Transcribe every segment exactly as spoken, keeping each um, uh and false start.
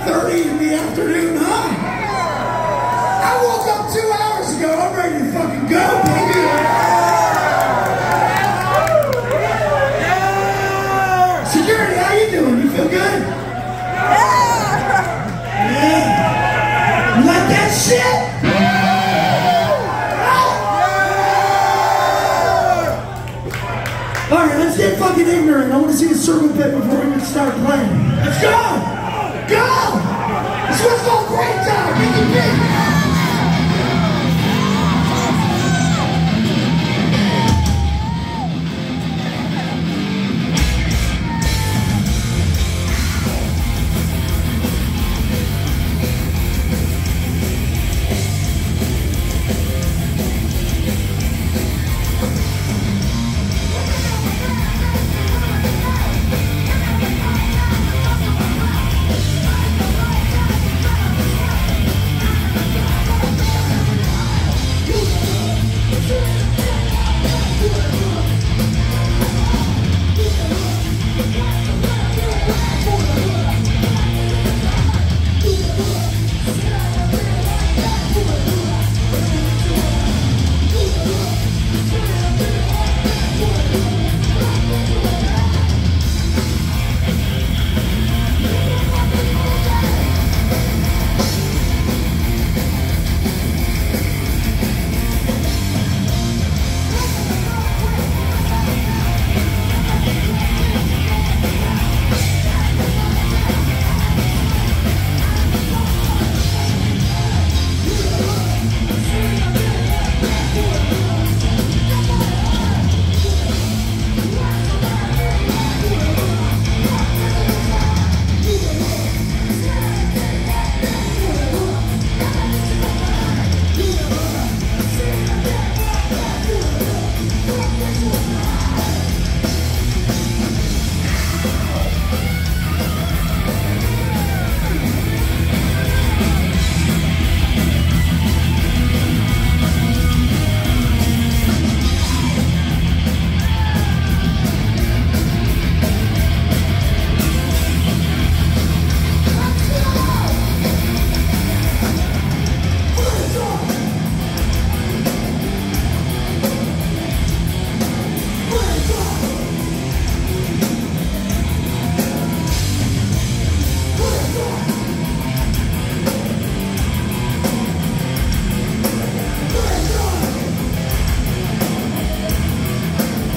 thirty in the afternoon, huh? I woke up two hours ago. I'm ready to fucking go, baby. Security, how you doing? You feel good? Yeah. You like that shit? Alright, let's get fucking ignorant. I want to see a circle pit before we even start playing. Let's go! Go! This one's called Great Time. Make it big.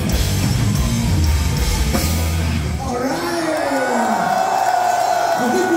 I think